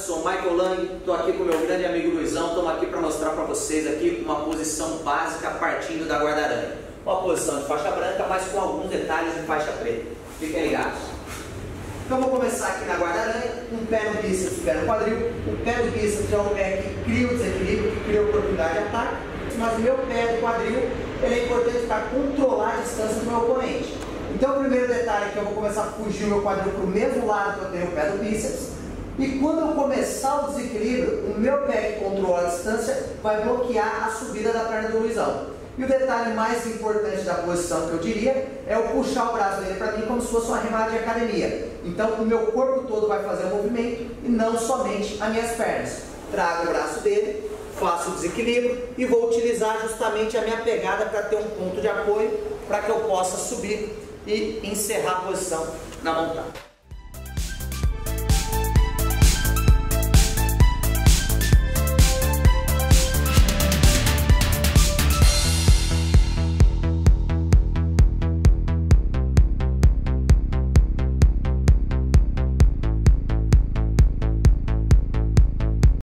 sou o Langhi, estou aqui com o meu grande amigo Luizão, estamos aqui para mostrar para vocês aqui uma posição básica partindo da guarda-aranha. Uma posição de faixa branca, mas com alguns detalhes de faixa preta. Fiquem ligados. Então vou começar aqui na guarda-aranha, um pé no bíceps, um pé no quadril. O pé do bíceps é um pé que cria o desequilíbrio, que cria a oportunidade de ataque, mas o meu pé do quadril ele é importante para controlar a distância do meu oponente. Então o primeiro detalhe é que eu vou começar a fugir o meu quadril para o mesmo lado que eu tenho o pé do bíceps. E quando eu começar o desequilíbrio, o meu pé que controla a distância vai bloquear a subida da perna do Luizão. E o detalhe mais importante da posição que eu diria é eu puxar o braço dele para mim como se fosse uma remada de academia. Então o meu corpo todo vai fazer o movimento e não somente as minhas pernas. Trago o braço dele, faço o desequilíbrio e vou utilizar justamente a minha pegada para ter um ponto de apoio para que eu possa subir e encerrar a posição na montada.